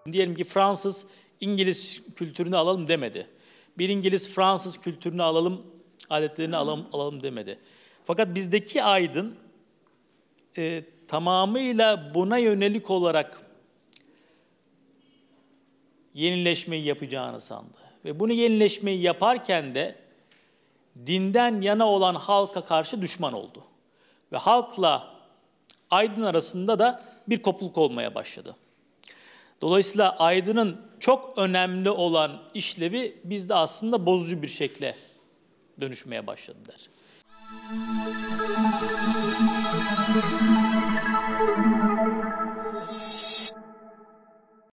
Diyelim ki Fransız, İngiliz kültürünü alalım demedi. Bir İngiliz, Fransız kültürünü alalım, adetlerini alalım demedi. Fakat bizdeki aydın tamamıyla buna yönelik olarak yenileşmeyi yapacağını sandı. Ve bunu yenileşmeyi yaparken de dinden yana olan halka karşı düşman oldu. Ve halkla aydın arasında da bir kopukluk olmaya başladı. Dolayısıyla aydının çok önemli olan işlevi bizde aslında bozucu bir şekle dönüşmeye başladılar.